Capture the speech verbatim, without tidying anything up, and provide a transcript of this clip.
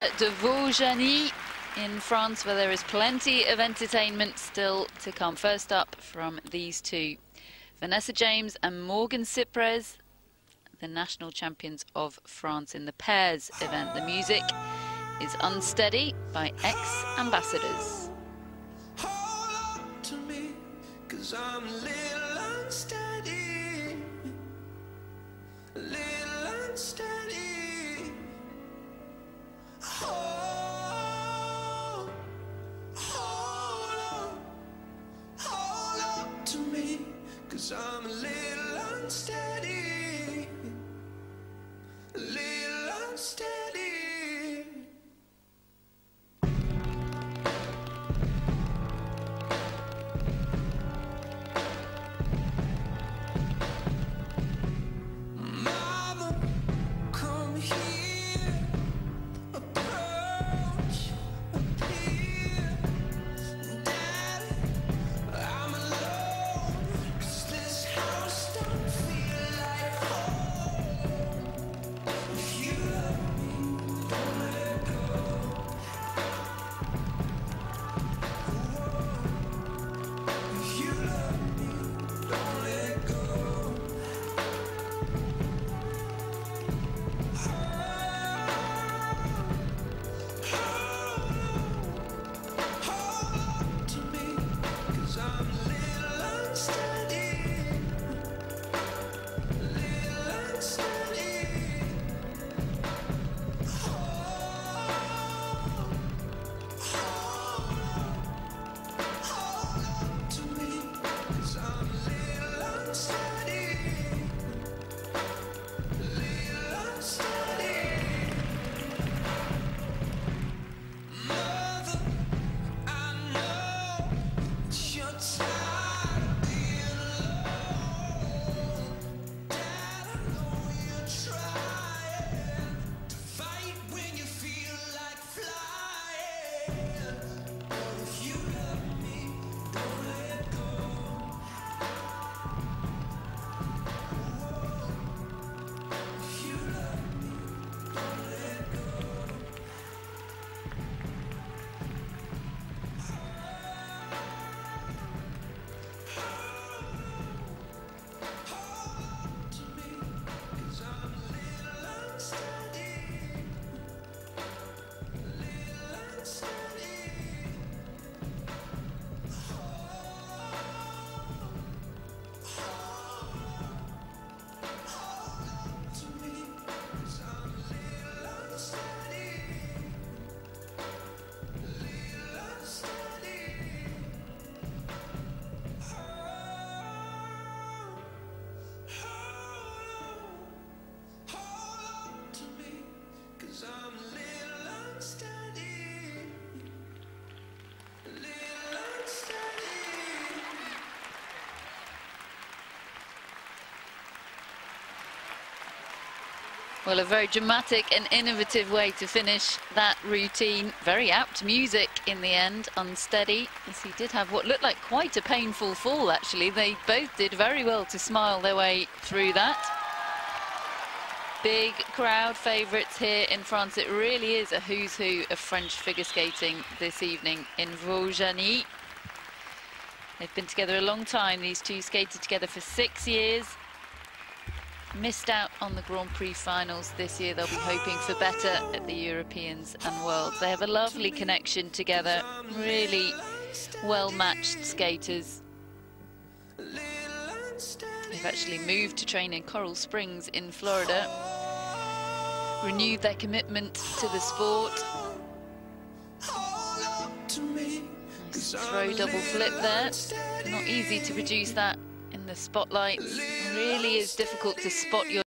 de Vaujany in France, where there is plenty of entertainment still to come. First up from these two, Vanessa James and Morgan Cyprez, the national champions of France in the pairs event. The music is Unsteady by Ex-Ambassadors. Hold on to me, 'cause I'm a little unsteady, a little unsteady. Hold, hold on, hold on to me, 'cause I'm a little unsteady, a little unsteady. Well, a very dramatic and innovative way to finish that routine. Very apt music in the end, Unsteady, as he did have what looked like quite a painful fall, actually. They both did very well to smile their way through that. Big crowd favourites here in France. It really is a who's who of French figure skating this evening in Vaujany. They've been together a long time. These two skated together for six years. Missed out on the Grand Prix finals this year. They'll be hoping for better at the Europeans and Worlds. They have a lovely connection together. Really well-matched skaters. They've actually moved to train in Coral Springs in Florida. Renewed their commitment to the sport. Nice throw double flip there. Not easy to produce that in the spotlight. It really is difficult to spot your